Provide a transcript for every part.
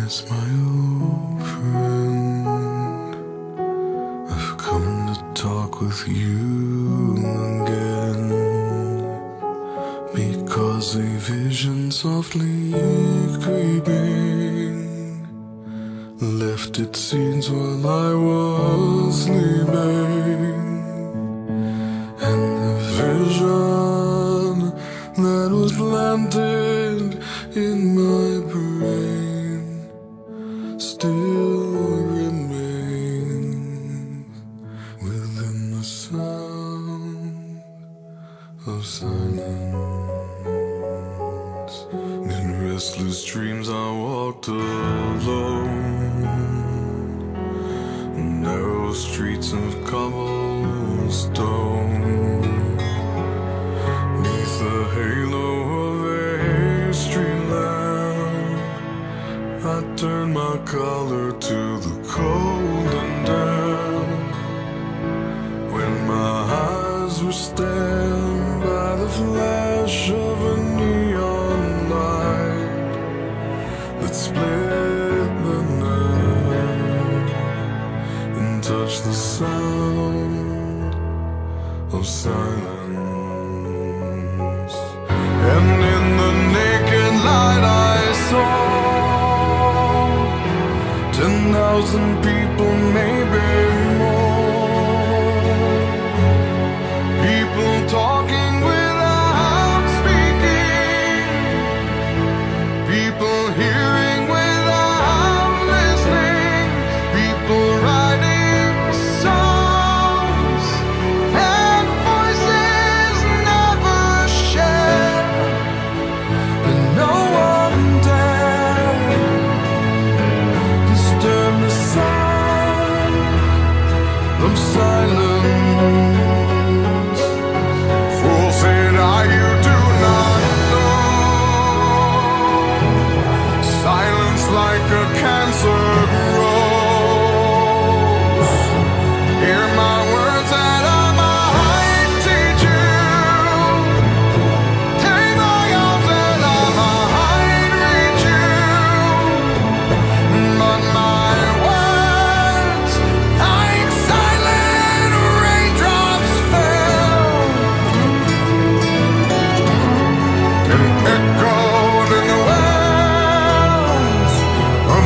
It's my old friend. I've come to talk with you again, because a vision softly creeping left its scenes while I was sleeping. And the vision that was planted in my brain still remains within the sound of silence. In restless dreams I walked alone, narrow streets of cobblestone, neath the halo of a street lamp. I turned my collar to the cold and damp, when my eyes were stabbed by the flash of a neon light that split the night and touched the sound of silence. And in the naked light I saw 10,000 people, maybe more. People talking without speaking, people hearing without listening, people writing songs and voices never shared, and no one dared disturb the sound of silence. Fool, said I, you do not know. Silence like a cancer grows. Hear my words that I might teach you. Take my arms that I might reach you. But my words, like silent raindrops, fell and echoed in the wells of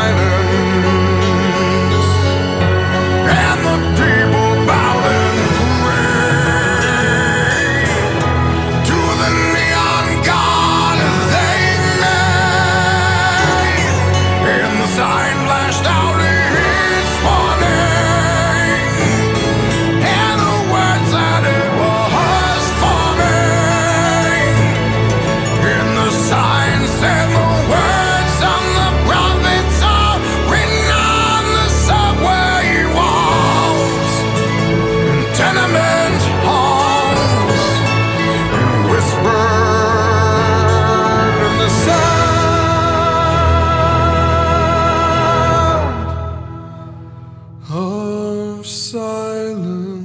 silence. And the people bowed and prayed to the neon god they made, and the sign flashed out its warning, and the words that it was forming. And the sign said the words of the prophets are written on the subway walls, in tenement halls, and whispered in the sound of silence.